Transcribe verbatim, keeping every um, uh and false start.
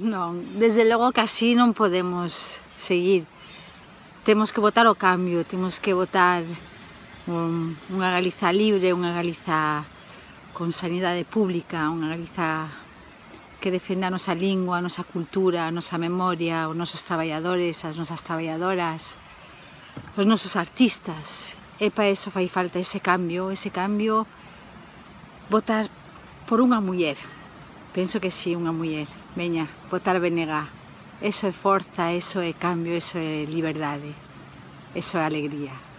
Non, desde logo que así non podemos seguir. Temos que votar o cambio, temos que votar un, unha Galiza libre, unha Galiza con sanidade pública, unha Galiza que defenda a nosa lingua, a nosa cultura, a nosa memoria, os nosos traballadores, as nosas traballadoras, os nosos artistas. E para iso fai falta ese cambio, ese cambio, votar por unha muller. Penso que sí, unha muller. Veña, votar B N G. Eso é forza, eso é cambio, eso é liberdade, eso é alegría.